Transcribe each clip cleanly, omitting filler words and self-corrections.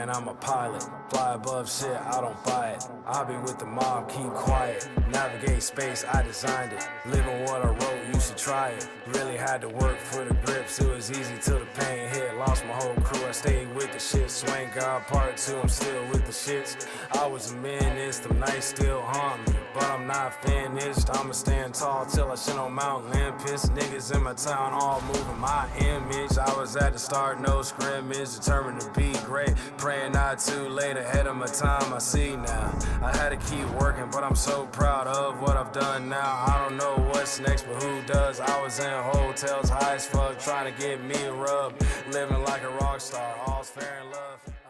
man, I'm a pilot. Fly above shit, I don't buy it. I'll be with the mob, keep quiet. Navigate space, I designed it. Living what I wrote, you should try it. Really had to work for the grips, it was easy till the pain hit. Lost my whole crew, I stayed with the shit. Swank God Part 2, I'm still with the shits. I was a menace, them nights still haunt me. But I'm not finished, I'ma stand tall till I shit on Mount Olympus. Niggas in my town all moving my image. I was at the start, no scrimmage, determined to be great. Praying not too late, ahead of my time, I see now. I had to keep working, but I'm so proud of what I've done now. I don't know what's next, but who does? I was in hotels, high as fuck, trying to get me a rub. Living like a rock star, all's fair in love.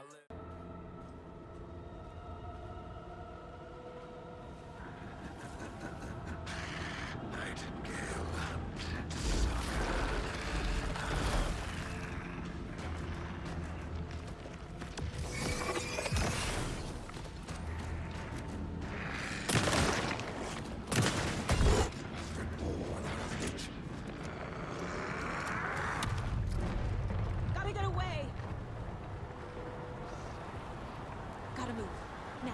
Gotta move. Now.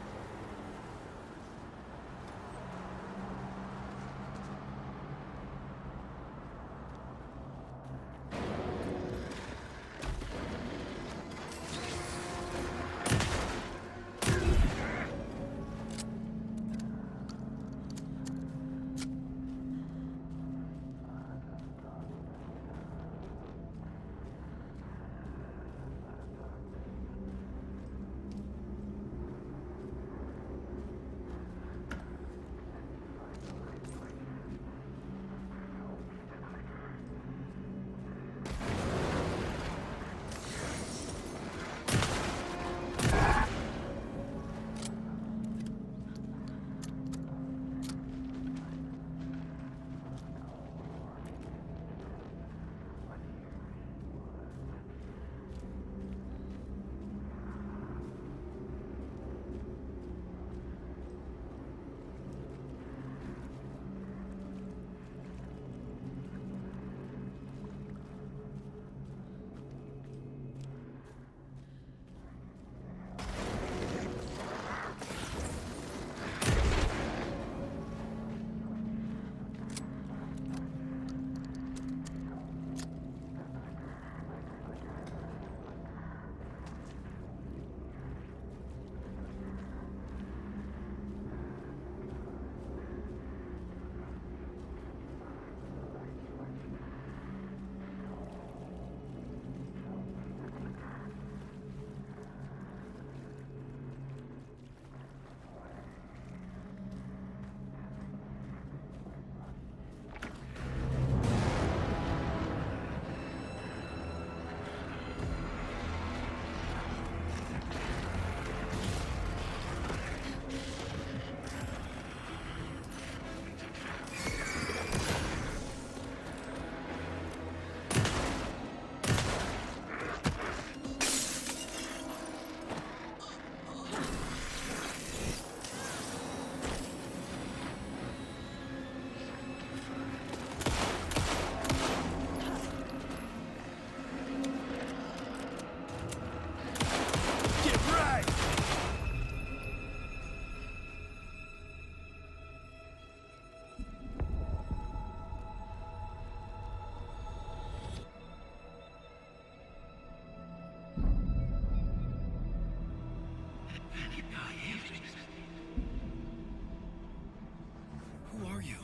Who are you?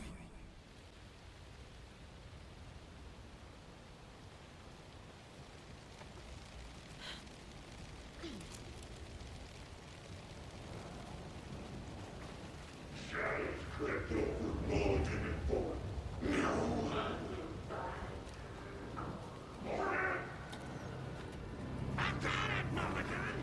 Shadows crept over Mulligan and Thorne. No one will die. Morgan! I got it, Mulligan!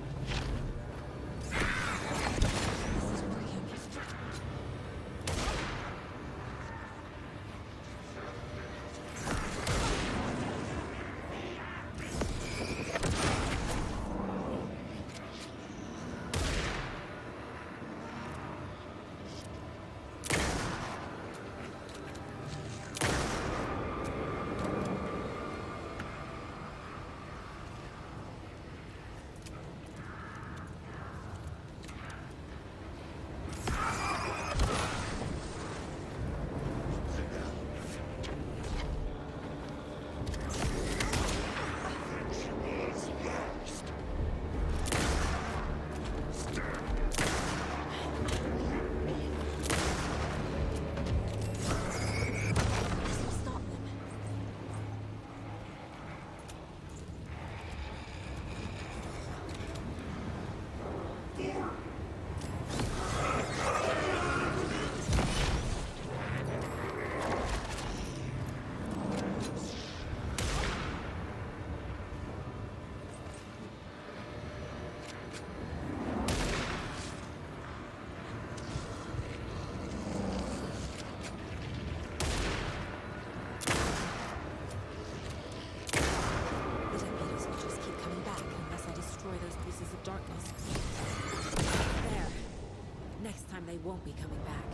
won't be coming back.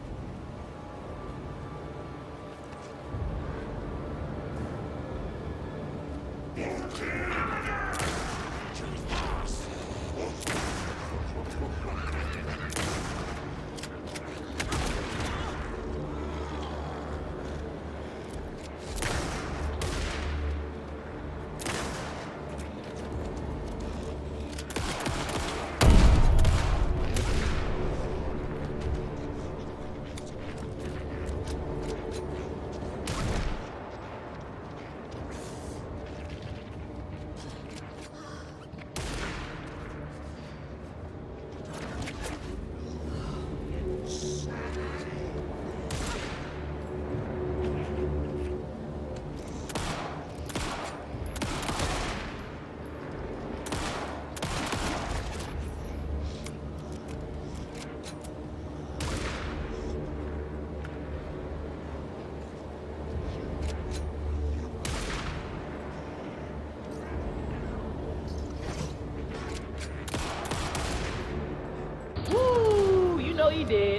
He did.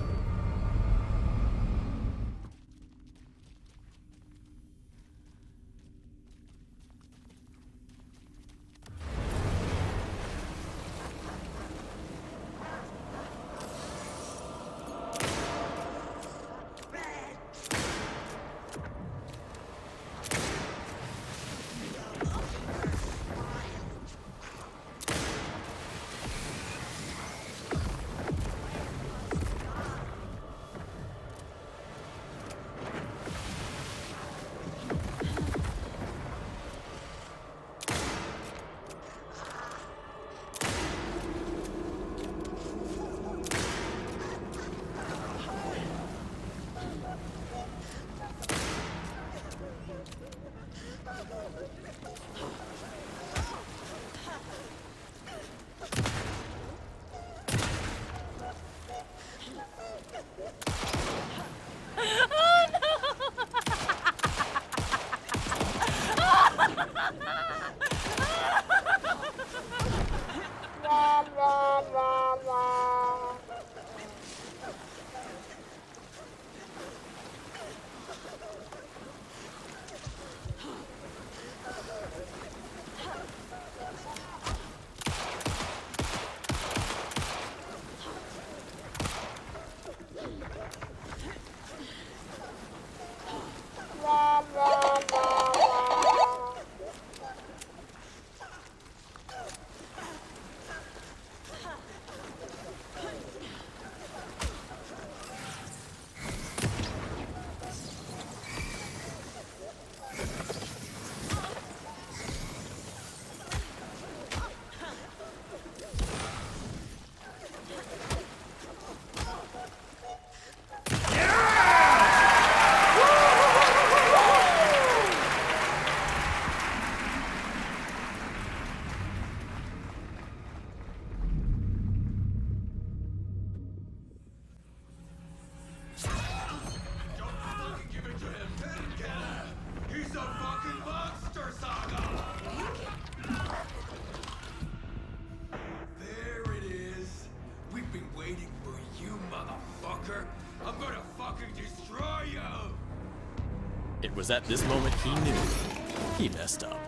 It was at this moment he knew he messed up.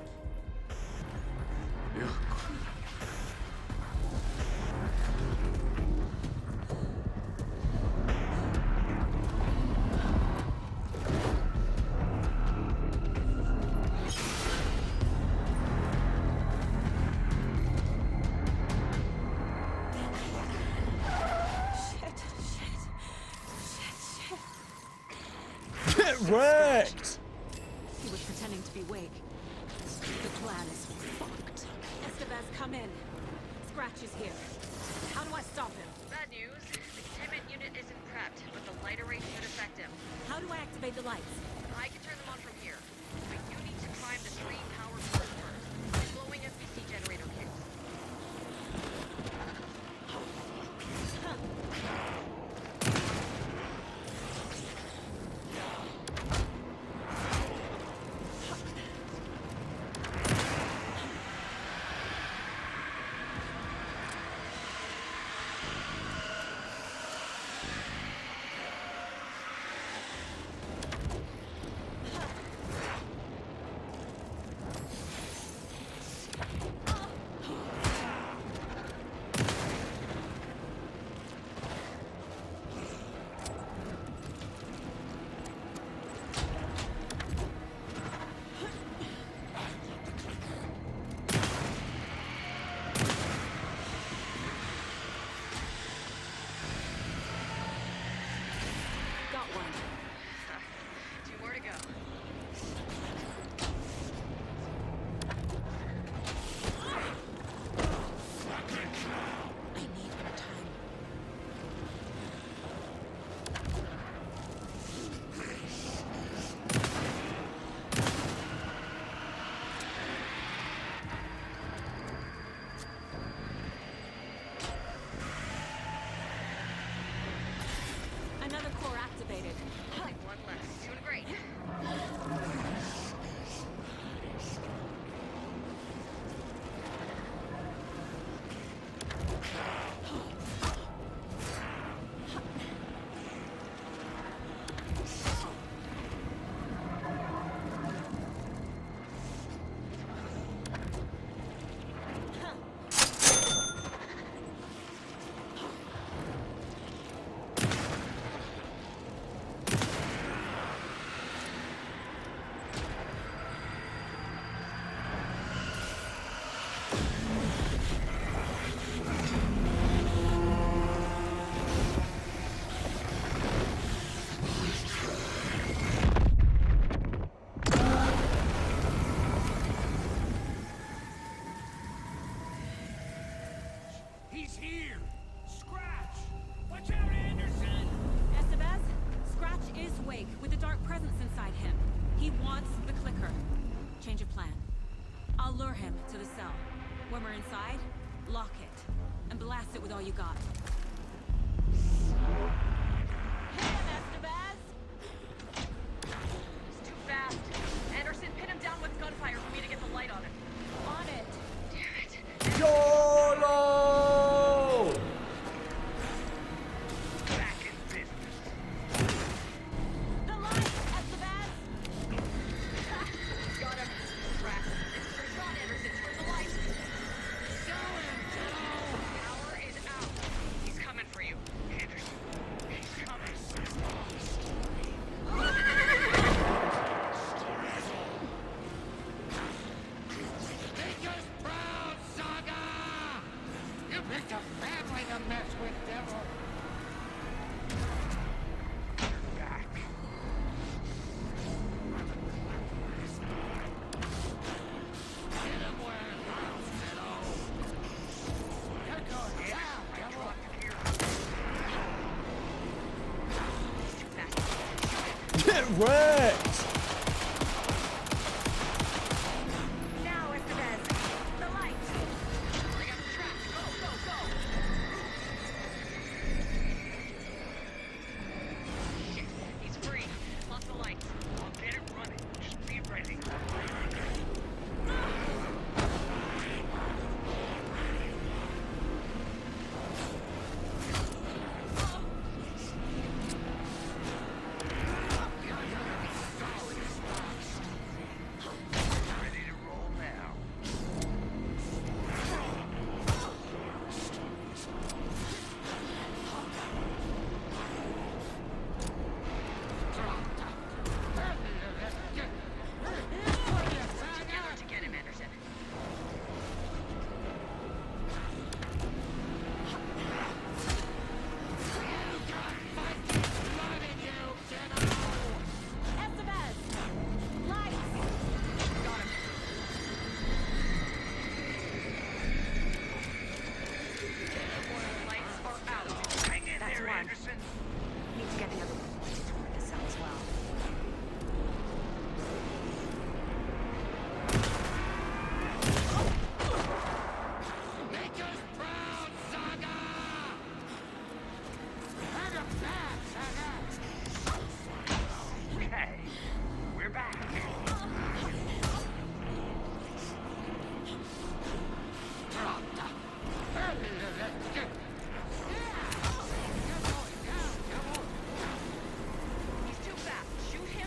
Get wrecked! He was pretending to be Wake. The plan is fucked. Estevez, come in. Scratch is here. How do I stop him? Bad news. The containment unit isn't prepped, but the light array should affect him. How do I activate the lights? I can turn them on from here. But you need to prime the three power cords first. By blowing FPC generator kits. Another core activated. Only one left. Doing great. He's here! Scratch! Watch out, Anderson! Estevez, Scratch is Wake with a dark presence inside him. He wants the clicker. Change of plan. I'll lure him to the cell. When we're inside, lock it. And blast it with all you got. Hit him, Estevez! He's too fast. Anderson, pin him down with gunfire for me to get the light on him. On it! Damn it. YOLO! Back in business. The light, Estevez! Got him. Rat. It's not Anderson. Turn the light. Power is out. He's coming for you. Anderson, he's coming. Make us proud, Saga! You picked a family to mess with, devil. You're back. Hit him where it hurts, kiddo. You're going down, devil. Get wrecked! Now, Estevez! The light! Bring up the trap. Go, go, go. Shit. He's free. Lock the light. I'll get it running. Just be ready. Ready to roll now. Together to get him, Anderson. Estevez! Light! Got him. Lights are out. Hang in That's there, one. Anderson. Need to get the other one pointed toward the cell as well. Make us proud, Saga! Bring him back, Saga! Okay, we're back. He's too fast. Shoot him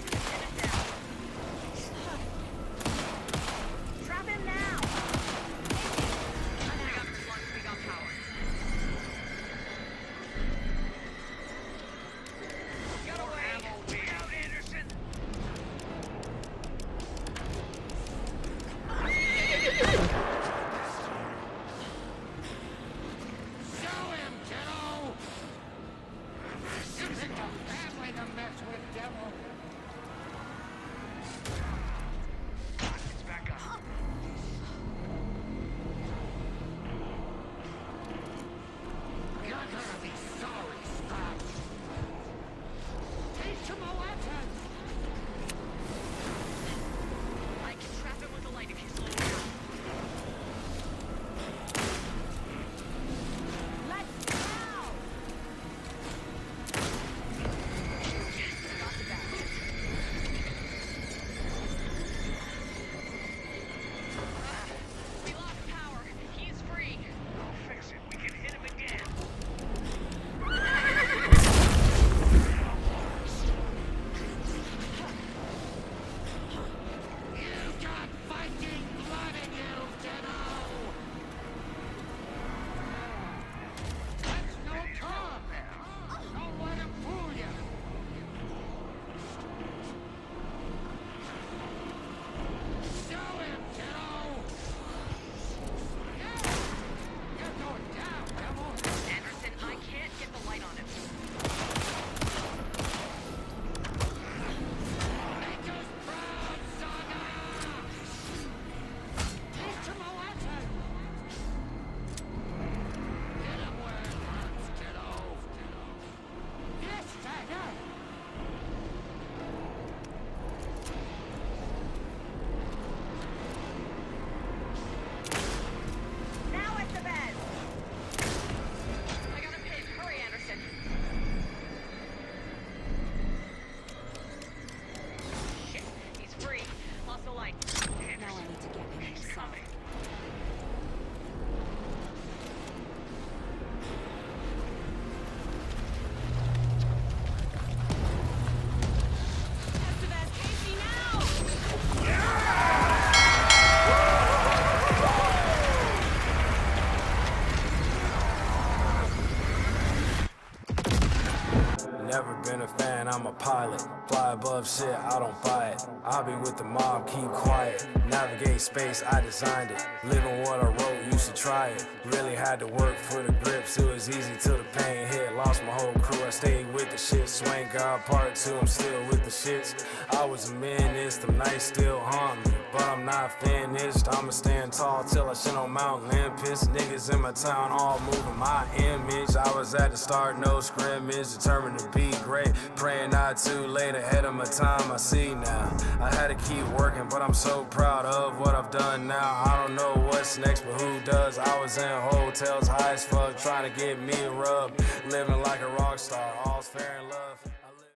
never been a fan, I'm a pilot. Fly above shit, I don't buy it. I'll be with the mob, keep quiet. Navigate space, I designed it. Living what I wrote, you should try it. Really had to work for the grips, it was easy till the pain hit. Lost my whole crew, I stayed with the shit. Swank God Part 2, I'm still with the shits. I was a menace, the nights still haunt me. But I'm not finished, I'ma stand tall till I shit on Mount Olympus. Niggas in my town all moving my image. I was at the start, no scrimmage, determined to be great. Praying not too late, ahead of my time, I see now. I had to keep working, but I'm so proud of what I've done now. I don't know what's next, but who does? I was in hotels, high as fuck, trying to get me a rub. Living like a rock star, all's fair in love.